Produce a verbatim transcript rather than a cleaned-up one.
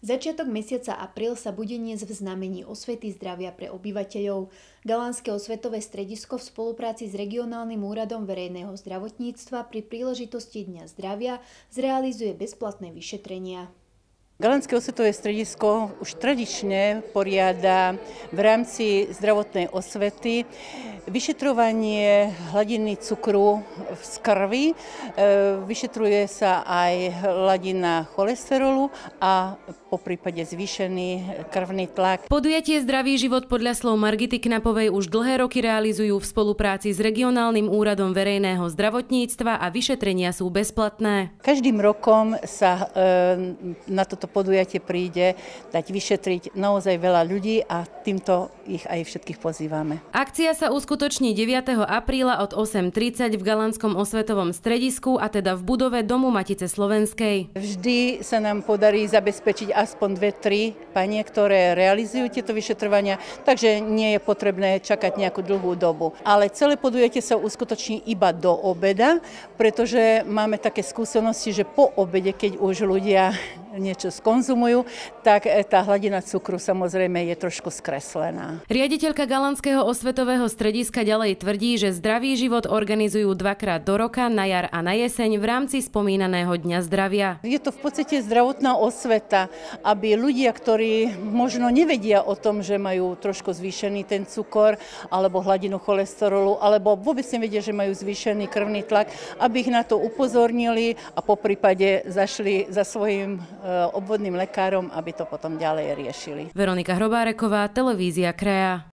Začiatok mesiaca apríl sa bude niesť v znamení osvety zdravia pre obyvateľov. Galánske osvetové stredisko v spolupráci s regionálnym úradom verejného zdravotníctva pri príležitosti Dňa zdravia zrealizuje bezplatné vyšetrenia. Galánske osvetové stredisko už tradične poriada v rámci zdravotnej osvety vyšetrovanie hladiny cukru z krvi, vyšetruje sa aj hladina cholesterolu a po prípade zvýšený krvný tlak. Podujatie Zdravý život podľa slov Margity Knapovej už dlhé roky realizujú v spolupráci s regionálnym úradom verejného zdravotníctva a vyšetrenia sú bezplatné. Každým rokom sa na toto podujatie príde dať vyšetriť naozaj veľa ľudí a týmto ich aj všetkých pozývame. Akcia sa uskutoční deviateho apríla od osem tridsať v Galánskom osvetovom stredisku, a teda v budove Domu Matice Slovenskej. Vždy sa nám podarí zabezpečiť aspoň dve, tri panie, ktoré realizujú tieto vyšetrovania, takže nie je potrebné čakať nejakú dlhú dobu. Ale celé podujatie sa uskutoční iba do obeda, pretože máme také skúsenosti, že po obede, keď už ľudia niečo skonzumujú, tak tá hladina cukru samozrejme je trošku skreslená. Riaditeľka Galánskeho osvetového strediska ďalej tvrdí, že Zdravý život organizujú dvakrát do roka, na jar a na jeseň, v rámci spomínaného Dňa zdravia. Je to v podstate zdravotná osveta, aby ľudia, ktorí možno nevedia o tom, že majú trošku zvýšený ten cukor alebo hladinu cholesterolu, alebo vôbec nevedia, že majú zvýšený krvný tlak, aby ich na to upozornili a poprípade zašli za svojím obvodným lekárom, aby to potom ďalej riešili. Veronika Hrobáreková, televízia Krea.